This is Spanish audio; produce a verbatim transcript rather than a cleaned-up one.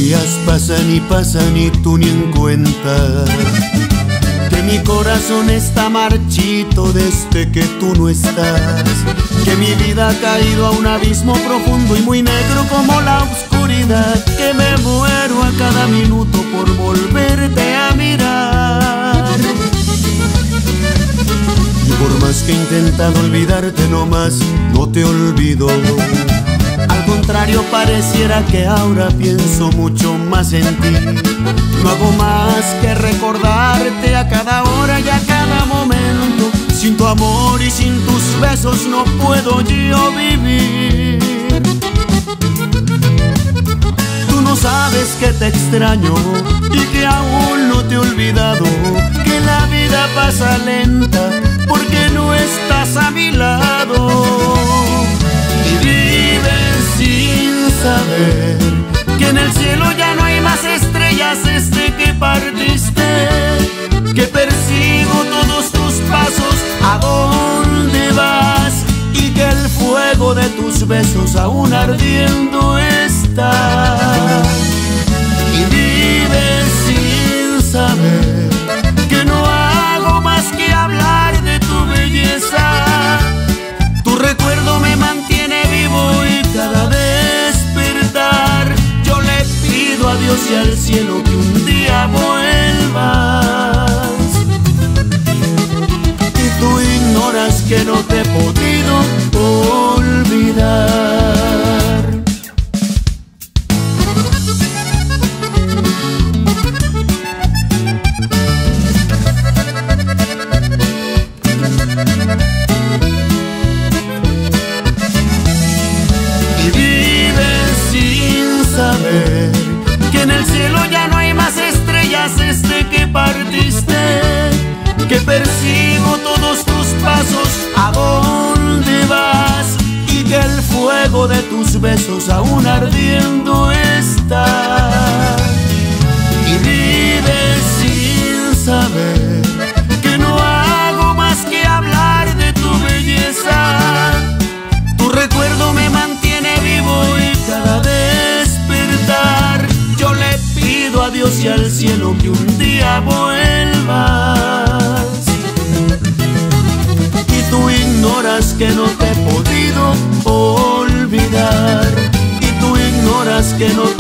días pasan y pasan y tú ni en cuenta, que mi corazón está marchito desde que tú no estás, que mi vida ha caído a un abismo profundo y muy negro como la oscuridad, que me muero a cada minuto por volverte a mirar. Y por más que he intentado olvidarte, no más no te olvido. Al contrario, pareciera que ahora pienso mucho más en ti. No hago más que recordarte a cada hora y a cada momento. Sin tu amor y sin tus besos no puedo yo vivir. Tú no sabes que te extraño y que aún no te he olvidado, que la vida pasa lenta porque no estás a mi lado. Y vives sin saber que en el cielo ya no hay más estrellas desde que partiste, que persigo todos tus pasos a dónde vas y que el fuego de tus besos aún ardiendo está. Y vives sin saber que no hago más que hablar de tu belleza. Tu recuerdo me mantiene vivo y cada despertar yo le pido a Dios y al cielo que un día vuelvas. Y tú ignoras que no te he podido olvidar. Que en el cielo ya no hay más estrellas desde que partiste, que persigo todos tus pasos a dónde vas y que el fuego de tus besos aún ardiendo está. Y vives sin saber que no hago más que hablar de tu belleza. Tu recuerdo me mantiene vivo y cada despertar yo le pido a Dios y al cielo que un día vuelvas. Y tú ignoras que no te he podido olvidar. Y tú ignoras que no